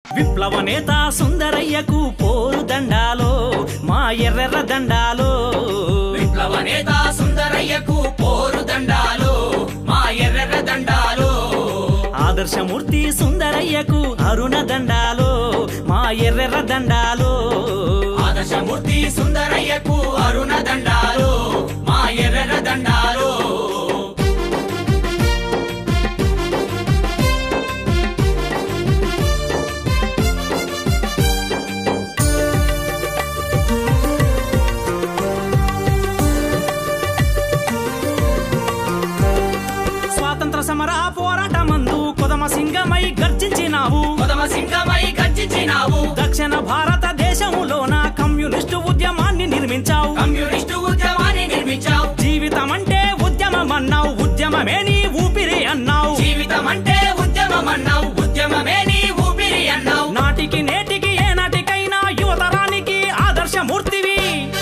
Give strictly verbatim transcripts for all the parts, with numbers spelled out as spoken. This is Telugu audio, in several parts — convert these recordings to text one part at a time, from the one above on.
విప్లవ నేత సుందరయ్యకు పోరు దండాలో మా ఎర్రెర్ర దండాలో విప్లవ నేత సుందరయ్యకు పోరు దండాలో మా ఎర్రెర్ర దండాలో ఆదర్శమూర్తి సుందరయ్యకు అరుణ దండాలో మా ఎర్రెర్ర దండాలో ఆదర్శమూర్తి సుందరయ్యకు అరుణ దండాలో మా ఎర్రెర్ర దండాలో సమర పోరాటమందు కొదమ సింగమై గర్జించినావు కొదమ సింగమై గర్జించినావు దక్షిణ భారతదేశంలోన కమ్యూనిస్టు ఉద్యమాన్ని నిర్మించావు కమ్యూనిస్టు ఉద్యమాన్ని నిర్మించావు జీవితం అంటే ఉద్యమం అన్నావు ఉద్యమమే నీ ఊపిరి అన్నావు జీవితం అంటే ఉద్యమం అన్నావు ఉద్యమమే నీ ఊపిరి అన్నావు నాటికి నేటికి ఏ నాటికైనా యువతరానికి ఆదర్శమూర్తివి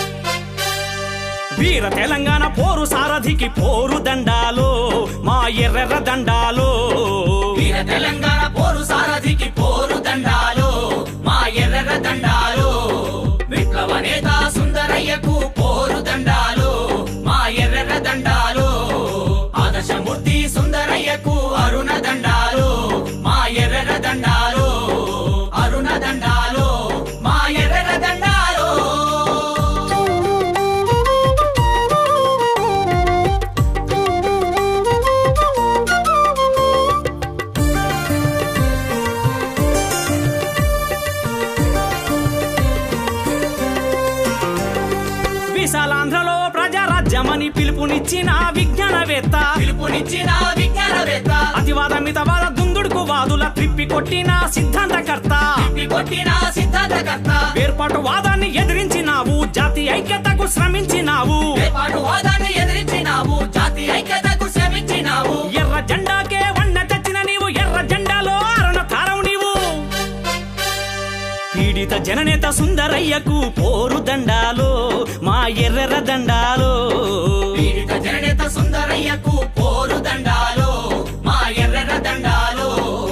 వీర తెలంగాణ పోరు సారథికి పోరు దండాలో మా ఎర్రెర్ర దండాలో వీర తెలంగాణ పోరు సారథికి పోరు దండాలో మా ఎర్రెర్ర దండాలో విప్లవ నేత సుందరయ్యకు పోరు దండాలో మా ఎర్రెర్ర దండాలో ఆదర్శమూర్తి సుందరయ్యకు అరుణ దండాలో మా ఎర్రెర్ర దండాలో అరుణ దండాలో మా ఎర్రెర్ర దండాలో విశాలాంధ్రలో ప్రజారాజ్యమని పిలుపునిచ్చిన విజ్ఞానవేత్త పిలుపునిచ్చిన విజ్ఞానవేత్త అతివాద మితవాద దుందుడుకు వాదుల త్రిప్పి కొట్టిన సిద్ధాంతకర్త తిప్పి కొట్టిన సిద్ధాంతకర్త వేర్పాటు వాదాన్ని ఎదిరించినావు జాతి ఐక్యతకు శ్రమించినావు వేర్పాటు వాదాన్ని ఎదిరించినావు జాతి ఐక్యతకు శ్రమించినావు ఎర్ర జెండాకే వన్న తెచ్చిన నీవు ఎర్ర జెండాలో అరుణ తారవు నీవు పీడిత జననేత సుందరయ్యకు పోరు దండాలో మా ఎర్రెర్ర దండాలో పీడిత జననేత సుందరయ్యకు పోరు దండాలో మా ఎర్రెర్ర దండాలో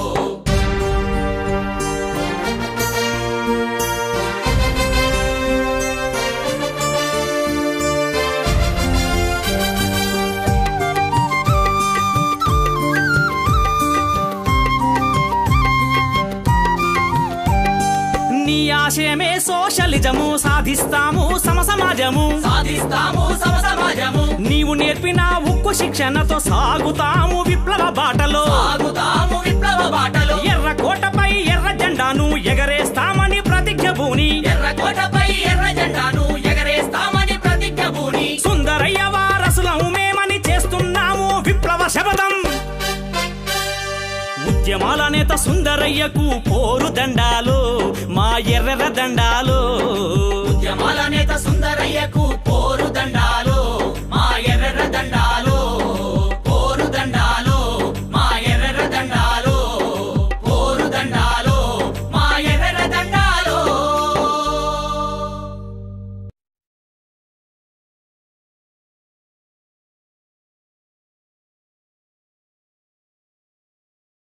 నీ ఆశయమే సోషలిజము సాధిస్తాము సమ సమాజము సాధిస్తాము సమ సమాజము నీవు నేర్పిన ఉక్కు శిక్షణతో సాగుతాము విప్లవ బాటలో సాగుతాము విప్లవ బాటలో ఎర్ర కోటపై ఎర్ర జెండాను ఎగరేస్తామని ప్రతిజ్ఞ భూని ఎర్ర కోటపై ఎర్ర జెండాను ఎగరేస్తామని ప్రతిజ్ఞ భూని సుందరయ్య వారసులము మేమని చేస్తున్నాము విప్లవ శపథం ఉద్యమాల నేత సుందరయ్యకు పోరు దండాలో మా ఎర్రెర్ర దండాలో ఉద్యమాల నేత సుందరయ్యకు పోరు